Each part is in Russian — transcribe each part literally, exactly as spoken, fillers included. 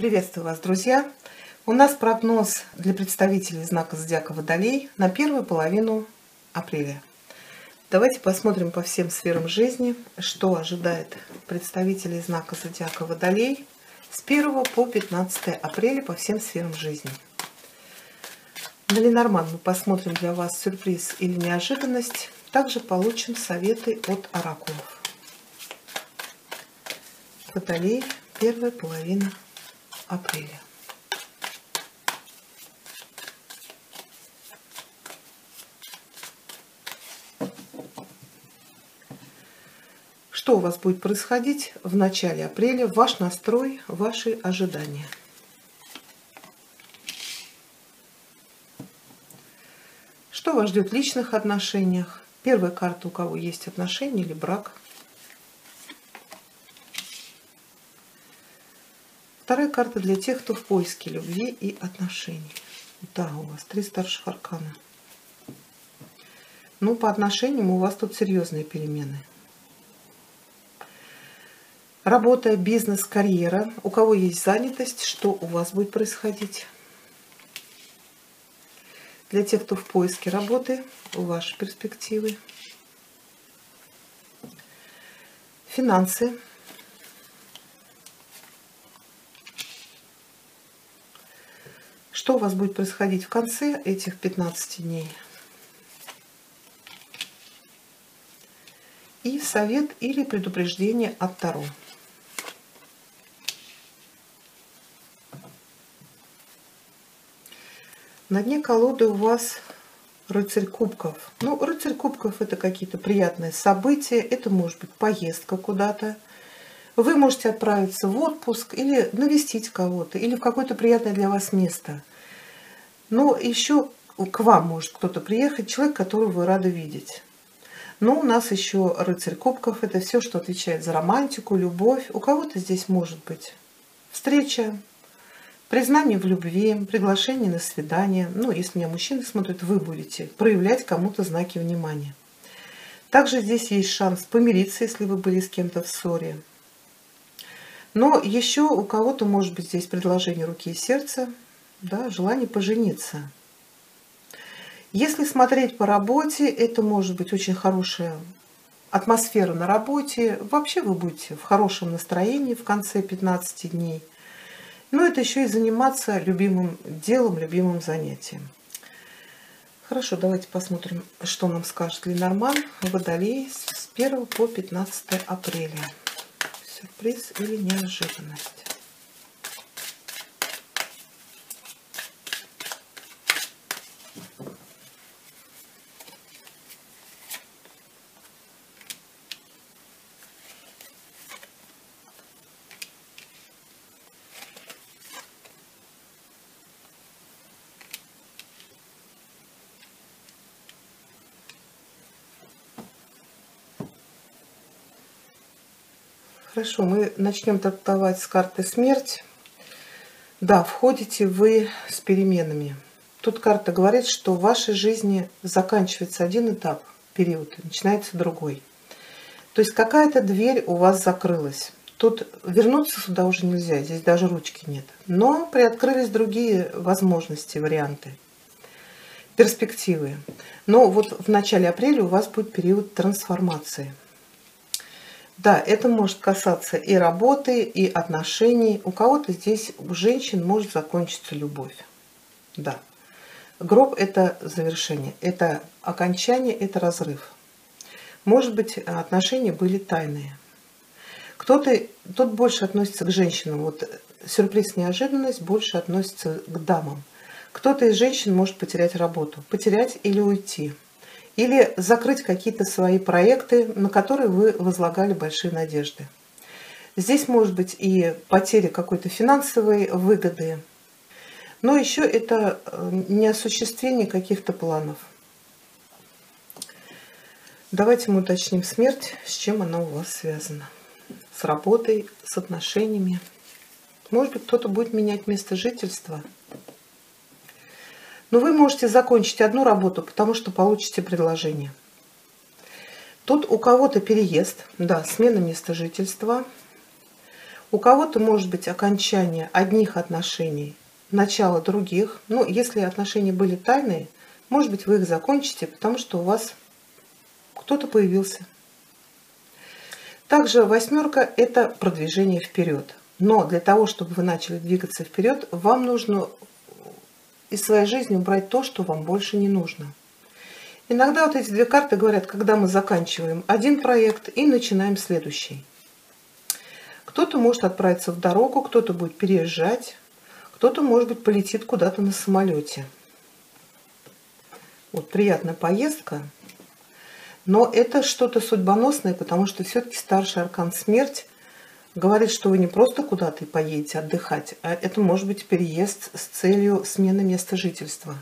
Приветствую вас, друзья! У нас прогноз для представителей знака зодиака Водолей на первую половину апреля. Давайте посмотрим по всем сферам жизни, что ожидает представителей знака зодиака Водолей с первого по пятнадцатое апреля по всем сферам жизни. На Ленорман мы посмотрим для вас сюрприз или неожиданность. Также получим советы от оракулов. Водолей, первая половина апреля. Что у вас будет происходить в начале апреля? Ваш настрой, ваши ожидания. Что вас ждет в личных отношениях? Первая карта, у кого есть отношения или брак. Вторая карта для тех, кто в поиске любви и отношений. Да, у вас три старших аркана. Ну, по отношениям у вас тут серьезные перемены. Работа, бизнес, карьера. У кого есть занятость, что у вас будет происходить? Для тех, кто в поиске работы, ваши перспективы. Финансы. Что у вас будет происходить в конце этих пятнадцати дней? И совет или предупреждение от Таро. На дне колоды у вас рыцарь кубков. Ну, рыцарь кубков — это какие-то приятные события, это может быть поездка куда-то. Вы можете отправиться в отпуск или навестить кого-то, или в какое-то приятное для вас место. Но еще к вам может кто-то приехать, человек, которого вы рады видеть. Но у нас еще рыцарь кубков — это все, что отвечает за романтику, любовь. У кого-то здесь может быть встреча, признание в любви, приглашение на свидание. Ну, если меня мужчины смотрят, вы будете проявлять кому-то знаки внимания. Также здесь есть шанс помириться, если вы были с кем-то в ссоре. Но еще у кого-то может быть здесь предложение руки и сердца, да, желание пожениться. Если смотреть по работе, это может быть очень хорошая атмосфера на работе. Вообще вы будете в хорошем настроении в конце пятнадцати дней. Но это еще и заниматься любимым делом, любимым занятием. Хорошо, давайте посмотрим, что нам скажет Ленорман Водолей с первого по пятнадцатое апреля. Сюрприз или неожиданность? Хорошо, мы начнем трактовать с карты смерть. Да, входите вы с переменами. Тут карта говорит, что в вашей жизни заканчивается один этап, период, начинается другой. То есть какая-то дверь у вас закрылась. Тут вернуться сюда уже нельзя, здесь даже ручки нет. Но приоткрылись другие возможности, варианты, перспективы. Но вот в начале апреля у вас будет период трансформации. Да, это может касаться и работы, и отношений. У кого-то здесь, у женщин, может закончиться любовь. Да. Гроб — это завершение, это окончание, это разрыв. Может быть, отношения были тайные. Кто-то, тут больше относится к женщинам. Вот сюрприз, неожиданность больше относится к дамам. Кто-то из женщин может потерять работу, потерять или уйти. Или закрыть какие-то свои проекты, на которые вы возлагали большие надежды. Здесь может быть и потеря какой-то финансовой выгоды, но еще это неосуществление каких-то планов. Давайте мы уточним смерть, с чем она у вас связана. С работой, с отношениями. Может быть, кто-то будет менять место жительства. Но вы можете закончить одну работу, потому что получите предложение. Тут у кого-то переезд, да, смена места жительства. У кого-то может быть окончание одних отношений, начало других. Ну, если отношения были тайные, может быть, вы их закончите, потому что у вас кто-то появился. Также восьмерка – это продвижение вперед. Но для того, чтобы вы начали двигаться вперед, вам нужно из своей жизни убрать то, что вам больше не нужно. Иногда вот эти две карты говорят, когда мы заканчиваем один проект и начинаем следующий. Кто-то может отправиться в дорогу, кто-то будет переезжать, кто-то, может быть, полетит куда-то на самолете. Вот приятная поездка, но это что-то судьбоносное, потому что все-таки старший аркан смерть говорит, что вы не просто куда-то поедете отдыхать, а это может быть переезд с целью смены места жительства.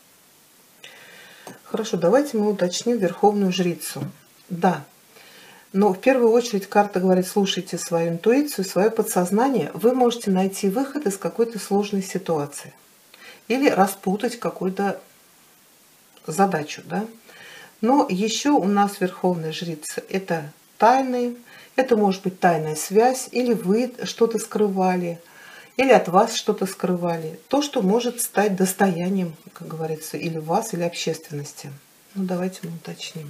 Хорошо, давайте мы уточним Верховную Жрицу. Да, но в первую очередь карта говорит, слушайте свою интуицию, свое подсознание. Вы можете найти выход из какой-то сложной ситуации или распутать какую-то задачу. Да? Но еще у нас Верховная Жрица – это тайны, это может быть тайная связь, или вы что-то скрывали, или от вас что-то скрывали. То, что может стать достоянием, как говорится, или вас, или общественности. Ну, давайте мы уточним.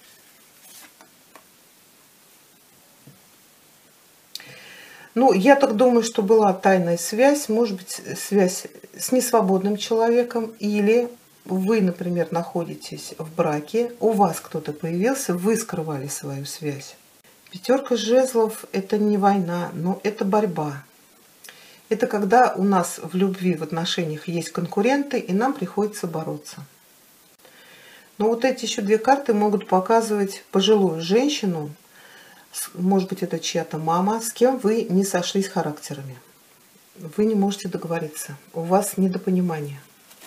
Ну, я так думаю, что была тайная связь, может быть, связь с несвободным человеком, или вы, например, находитесь в браке, у вас кто-то появился, вы скрывали свою связь. Пятерка жезлов – это не война, но это борьба. Это когда у нас в любви, в отношениях есть конкуренты, и нам приходится бороться. Но вот эти еще две карты могут показывать пожилую женщину, может быть, это чья-то мама, с кем вы не сошлись характерами. Вы не можете договориться, у вас недопонимание.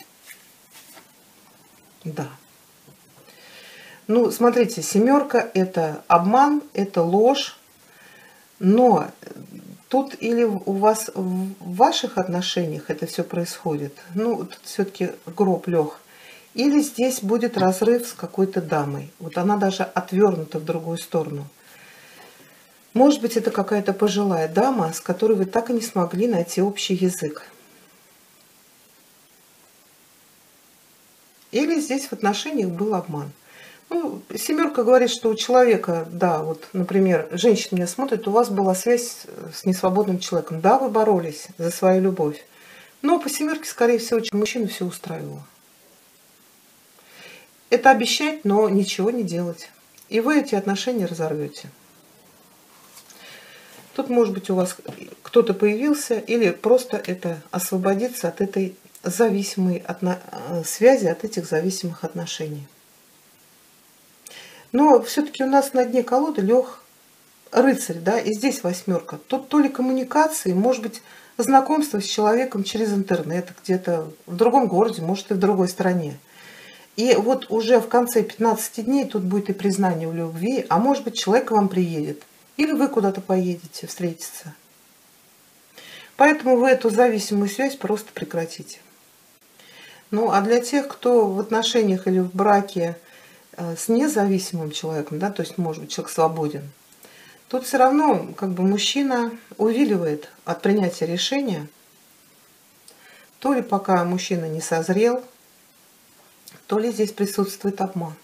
Да. Ну, смотрите, семерка – это обман, это ложь, но тут или у вас в ваших отношениях это все происходит, ну, тут все-таки гроб лег, или здесь будет разрыв с какой-то дамой, вот она даже отвернута в другую сторону. Может быть, это какая-то пожилая дама, с которой вы так и не смогли найти общий язык. Или здесь в отношениях был обман. Ну, семерка говорит, что у человека, да, вот, например, женщина меня смотрит, у вас была связь с несвободным человеком. Да, вы боролись за свою любовь. Но по семерке, скорее всего, мужчину все устраивало. Это обещать, но ничего не делать. И вы эти отношения разорвете. Тут, может быть, у вас кто-то появился, или просто это освободиться от этой зависимой отно... связи, от этих зависимых отношений. Но все-таки у нас на дне колоды лег рыцарь, да, и здесь восьмерка. Тут то ли коммуникации, может быть, знакомство с человеком через интернет, где-то в другом городе, может, и в другой стране. И вот уже в конце пятнадцати дней тут будет и признание в любви, а может быть, человек к вам приедет. Или вы куда-то поедете встретиться. Поэтому вы эту зависимую связь просто прекратите. Ну, а для тех, кто в отношениях или в браке с независимым человеком, да, то есть, может быть, человек свободен, тут все равно как бы мужчина увиливает от принятия решения, то ли пока мужчина не созрел, то ли здесь присутствует обман.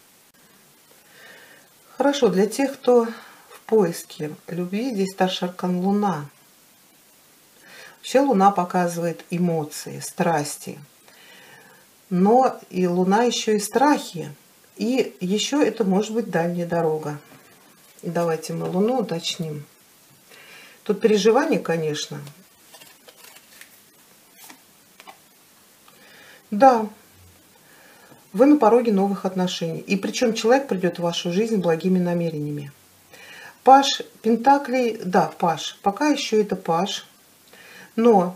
Хорошо, для тех, кто в поиске любви, здесь старший аркан Луна. Вообще Луна показывает эмоции, страсти, но и Луна еще и страхи. И еще это может быть дальняя дорога. Давайте мы Луну уточним. Тут переживания, конечно. Да, вы на пороге новых отношений. И причем человек придет в вашу жизнь благими намерениями. Паж Пентаклей, да, Паж. Пока еще это Паж. Но,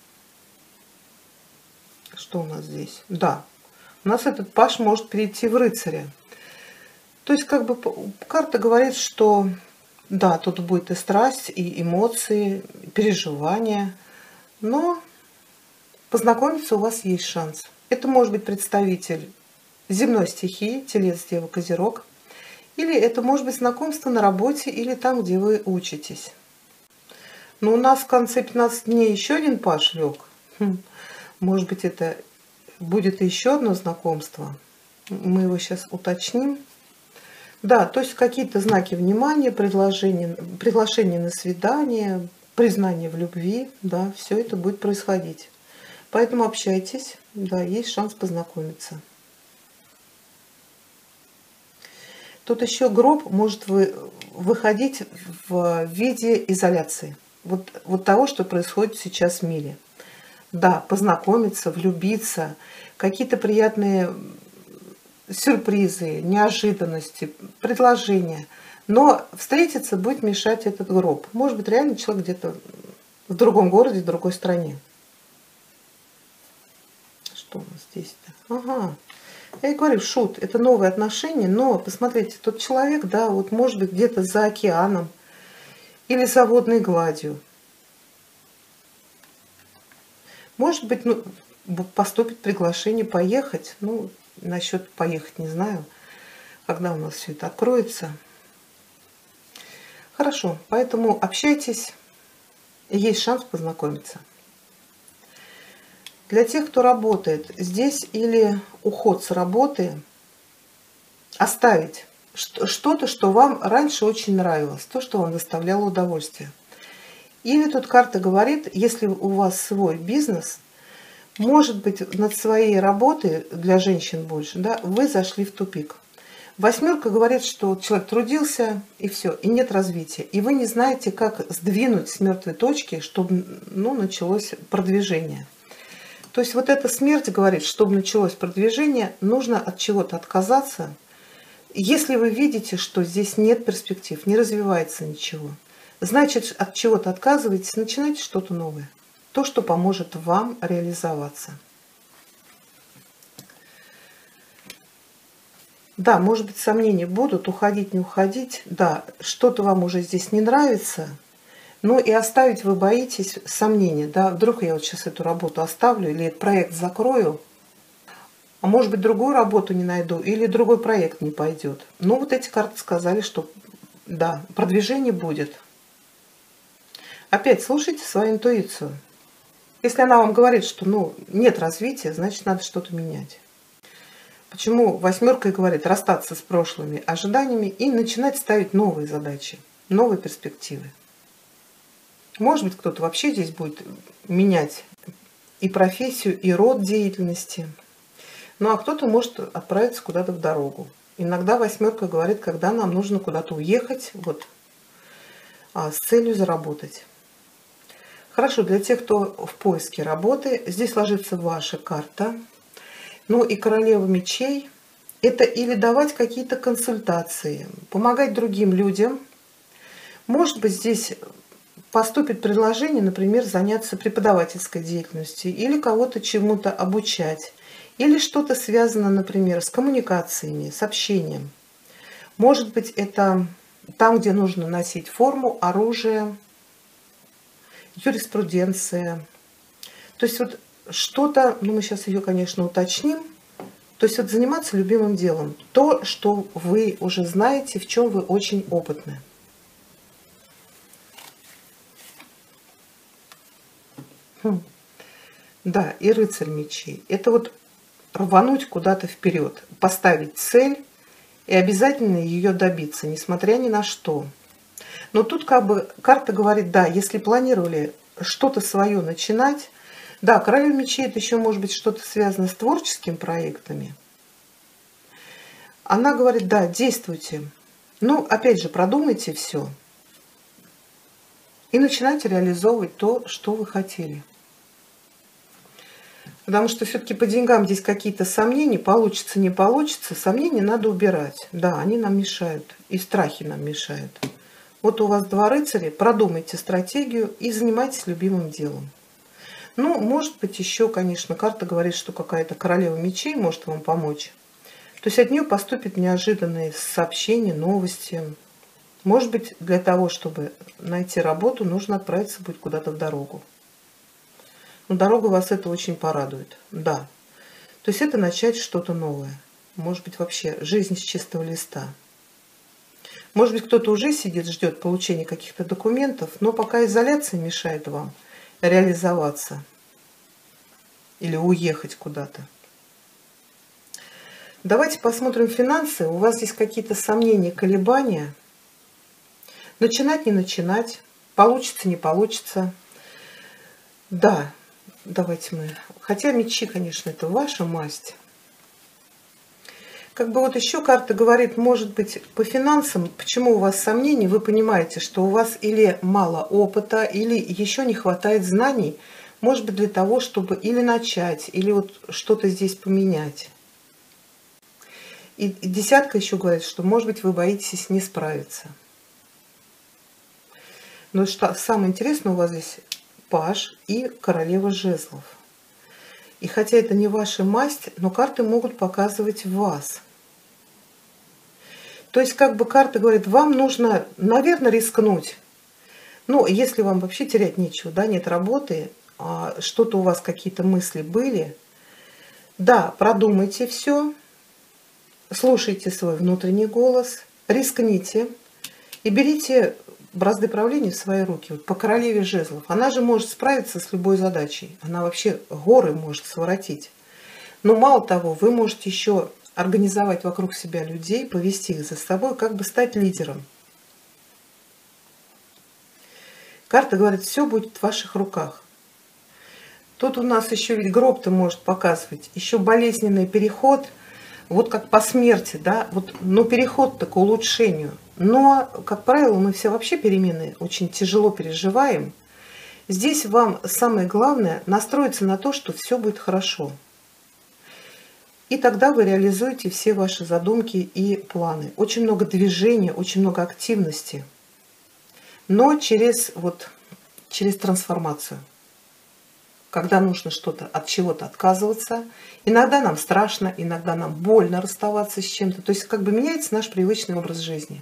что у нас здесь? Да. У нас этот Паж может перейти в рыцаря. То есть, как бы, карта говорит, что, да, тут будет и страсть, и эмоции, и переживания, но познакомиться у вас есть шанс. Это может быть представитель земной стихии, Телец, Дева, Козерог, или это может быть знакомство на работе, или там, где вы учитесь. Но у нас в конце пятнадцати дней еще один паж лег. Хм. Может быть, это будет еще одно знакомство. Мы его сейчас уточним. Да, то есть какие-то знаки внимания, предложения, приглашение на свидание, признание в любви, да, все это будет происходить. Поэтому общайтесь, да, есть шанс познакомиться. Тут еще гроб может вы, выходить в виде изоляции. Вот, вот того, что происходит сейчас в мире. Да, познакомиться, влюбиться, какие-то приятные сюрпризы, неожиданности, предложения. Но встретиться будет мешать этот гроб. Может быть, реально человек где-то в другом городе, в другой стране. Что у нас здесь-то? Ага. Я и говорю, шут, это новые отношения, но посмотрите, тот человек, да, вот может быть где-то за океаном или за водной гладью. Может быть, ну, поступит приглашение поехать. Ну, насчет поехать не знаю, когда у нас все это откроется. Хорошо, поэтому общайтесь, есть шанс познакомиться. Для тех, кто работает, здесь или уход с работы, оставить что-то, что вам раньше очень нравилось, то, что вам доставляло удовольствие. Или тут карта говорит, если у вас свой бизнес, может быть, над своей работой, для женщин больше, да, вы зашли в тупик. Восьмерка говорит, что человек трудился, и все, и нет развития. И вы не знаете, как сдвинуть с мертвой точки, чтобы, ну, началось продвижение. То есть вот эта смерть говорит, чтобы началось продвижение, нужно от чего-то отказаться. Если вы видите, что здесь нет перспектив, не развивается ничего, значит, от чего-то отказываетесь, начинайте что-то новое. То, что поможет вам реализоваться. Да, может быть, сомнения будут, уходить, не уходить. Да, что-то вам уже здесь не нравится. Но и оставить вы боитесь сомнения. Да, вдруг я вот сейчас эту работу оставлю или этот проект закрою. А может быть, другую работу не найду или другой проект не пойдет. Но вот эти карты сказали, что да, продвижение будет. Опять слушайте свою интуицию. Если она вам говорит, что ну, нет развития, значит, надо что-то менять. Почему восьмерка и говорит расстаться с прошлыми ожиданиями и начинать ставить новые задачи, новые перспективы. Может быть, кто-то вообще здесь будет менять и профессию, и род деятельности. Ну, а кто-то может отправиться куда-то в дорогу. Иногда восьмерка говорит, когда нам нужно куда-то уехать, вот, а, с целью заработать. Хорошо, для тех, кто в поиске работы, здесь ложится ваша карта. Ну и королева мечей – это или давать какие-то консультации, помогать другим людям. Может быть, здесь поступит предложение, например, заняться преподавательской деятельностью или кого-то чему-то обучать. Или что-то связано, например, с коммуникациями, с общением. Может быть, это там, где нужно носить форму, оружие, юриспруденция. То есть вот что-то, ну мы сейчас ее, конечно, уточним. То есть вот заниматься любимым делом. То, что вы уже знаете, в чем вы очень опытны. Хм. Да, и рыцарь мечей. Это вот рвануть куда-то вперед, поставить цель и обязательно ее добиться, несмотря ни на что. Но тут как бы карта говорит, да, если планировали что-то свое начинать, да, королева мечей это еще может быть что-то связано с творческими проектами. Она говорит, да, действуйте. Ну, опять же, продумайте все. И начинайте реализовывать то, что вы хотели. Потому что все-таки по деньгам здесь какие-то сомнения, получится, не получится. Сомнения надо убирать. Да, они нам мешают. И страхи нам мешают. Вот у вас два рыцаря, продумайте стратегию и занимайтесь любимым делом. Ну, может быть, еще, конечно, карта говорит, что какая-то королева мечей может вам помочь. То есть от нее поступят неожиданные сообщения, новости. Может быть, для того, чтобы найти работу, нужно отправиться будет куда-то в дорогу. Но дорога вас это очень порадует. Да. То есть это начать что-то новое. Может быть, вообще жизнь с чистого листа. Может быть, кто-то уже сидит, ждет получения каких-то документов, но пока изоляция мешает вам реализоваться или уехать куда-то. Давайте посмотрим финансы. У вас здесь какие-то сомнения, колебания. Начинать, не начинать. Получится, не получится. Да, давайте мы... Хотя мечи, конечно, это ваша масть. Как бы вот еще карта говорит, может быть, по финансам, почему у вас сомнения, вы понимаете, что у вас или мало опыта, или еще не хватает знаний, может быть, для того, чтобы или начать, или вот что-то здесь поменять. И десятка еще говорит, что, может быть, вы боитесь не справиться. Но что самое интересное, у вас здесь паж и королева жезлов. И хотя это не ваша масть, но карты могут показывать вас. То есть, как бы карта говорит, вам нужно, наверное, рискнуть. Ну, если вам вообще терять нечего, да, нет работы, а что-то у вас, какие-то мысли были, да, продумайте все. Слушайте свой внутренний голос, рискните и берите бразды правления в свои руки. Вот по королеве жезлов. Она же может справиться с любой задачей. Она вообще горы может своротить. Но мало того, вы можете еще организовать вокруг себя людей, повести их за собой, как бы стать лидером. Карта говорит, все будет в ваших руках. Тут у нас еще ведь гроб-то может показывать. Еще болезненный переход. Вот как по смерти, да, вот, ну, переход-то к улучшению. Но, как правило, мы все вообще перемены очень тяжело переживаем. Здесь вам самое главное настроиться на то, что все будет хорошо. И тогда вы реализуете все ваши задумки и планы. Очень много движения, очень много активности. Но через, вот, через трансформацию. Когда нужно что-то от чего-то отказываться. Иногда нам страшно, иногда нам больно расставаться с чем-то. То есть как бы меняется наш привычный образ жизни.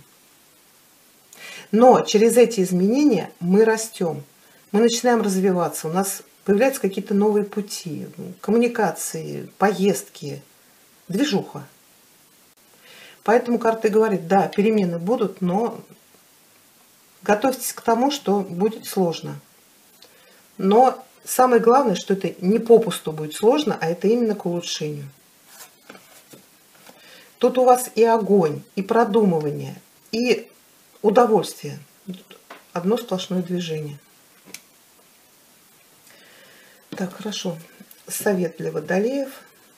Но через эти изменения мы растем, мы начинаем развиваться, у нас появляются какие-то новые пути, коммуникации, поездки, движуха. Поэтому карта говорит, да, перемены будут, но готовьтесь к тому, что будет сложно. Но самое главное, что это не попусту будет сложно, а это именно к улучшению. Тут у вас и огонь, и продумывание, и удовольствие. Одно сплошное движение. Так, хорошо. Совет для водолеев.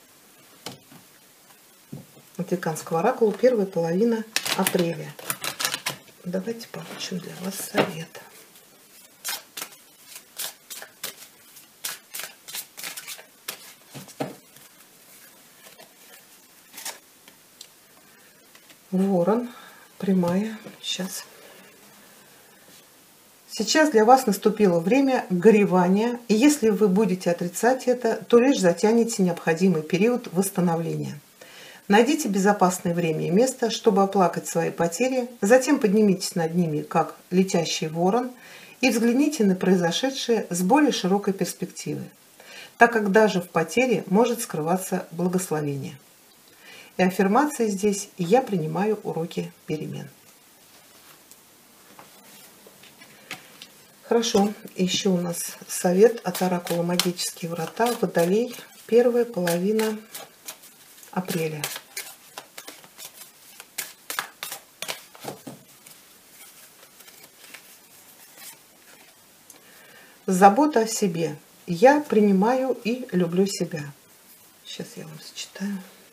От Веканского оракула, первая половина апреля. Давайте получим для вас совет. Ворон, прямая, сейчас. Сейчас для вас наступило время горевания, и если вы будете отрицать это, то лишь затянете необходимый период восстановления. Найдите безопасное время и место, чтобы оплакать свои потери, затем поднимитесь над ними, как летящий ворон, и взгляните на произошедшее с более широкой перспективы, так как даже в потере может скрываться благословение. И аффирмация здесь «Я принимаю уроки перемен». Хорошо, еще у нас совет от оракула «Магические врата», Водолей, первая половина апреля. Забота о себе. Я принимаю и люблю себя. Сейчас я вам зачитаю.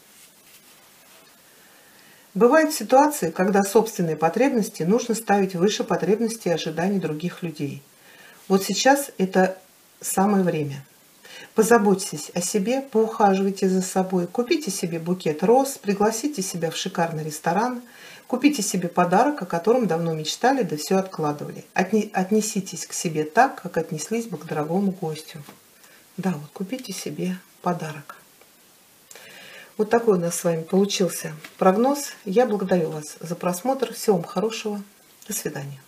Бывают ситуации, когда собственные потребности нужно ставить выше потребностей и ожиданий других людей. Вот сейчас это самое время. Позаботьтесь о себе, поухаживайте за собой, купите себе букет роз, пригласите себя в шикарный ресторан, купите себе подарок, о котором давно мечтали, да все откладывали. Отнеситесь к себе так, как отнеслись бы к дорогому гостю. Да, вот купите себе подарок. Вот такой у нас с вами получился прогноз. Я благодарю вас за просмотр. Всего вам хорошего. До свидания.